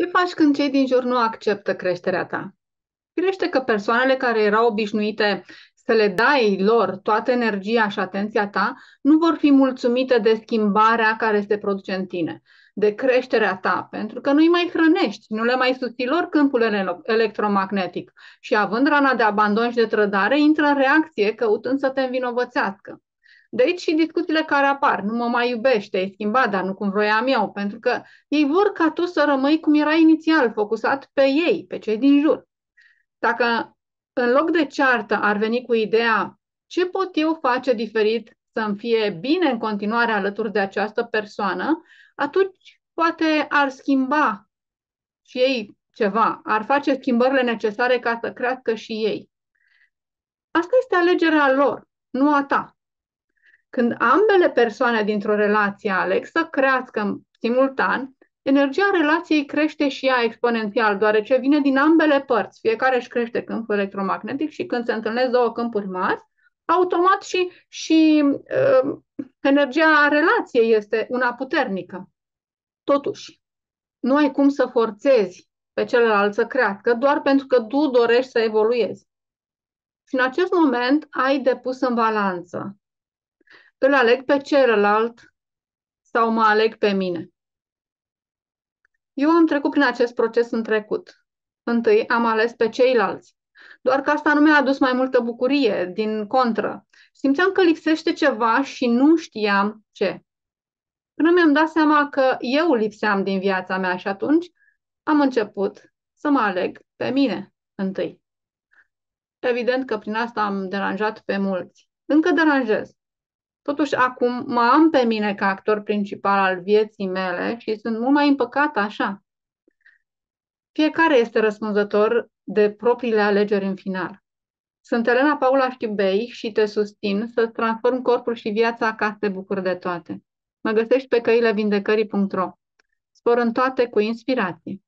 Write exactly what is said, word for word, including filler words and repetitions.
Ce faci când cei din jur nu acceptă creșterea ta? Firește că persoanele care erau obișnuite să le dai lor toată energia și atenția ta, nu vor fi mulțumite de schimbarea care se produce în tine, de creșterea ta, pentru că nu-i mai hrănești, nu le mai susții lor câmpul ele- electromagnetic și având rana de abandon și de trădare, intră în reacție căutând să te învinovățească. De aici și discuțiile care apar. Nu mă mai iubești, te-ai schimbat, dar nu cum vroiam eu, pentru că ei vor ca tu să rămâi cum erai inițial, focusat pe ei, pe cei din jur. Dacă în loc de ceartă ar veni cu ideea ce pot eu face diferit să-mi fie bine în continuare alături de această persoană, atunci poate ar schimba și ei ceva, ar face schimbările necesare ca să crească și ei. Asta este alegerea lor, nu a ta. Când ambele persoane dintr-o relație aleg să crească simultan, energia relației crește și ea exponențial, deoarece vine din ambele părți. Fiecare își crește câmpul electromagnetic și când se întâlnesc două câmpuri mari, automat și, și uh, energia relației este una puternică. Totuși, nu ai cum să forțezi pe celălalt să crească doar pentru că tu dorești să evoluezi. Și în acest moment ai de pus în balanță. Îl aleg pe celălalt sau mă aleg pe mine? Eu am trecut prin acest proces în trecut. Întâi am ales pe ceilalți. Doar că asta nu mi-a adus mai multă bucurie, din contră. Simțeam că lipsește ceva și nu știam ce. Până mi-am dat seama că eu lipseam din viața mea și atunci am început să mă aleg pe mine întâi. Evident că prin asta am deranjat pe mulți. Încă deranjez. Totuși, acum mă am pe mine ca actor principal al vieții mele și sunt mult mai împăcată așa. Fiecare este răspunzător de propriile alegeri în final. Sunt Elena Paula Știbei și te susțin să transform corpul și viața ca să te bucuri de toate. Mă găsești pe căile vindecării punct ro. Spor în toate cu inspirație.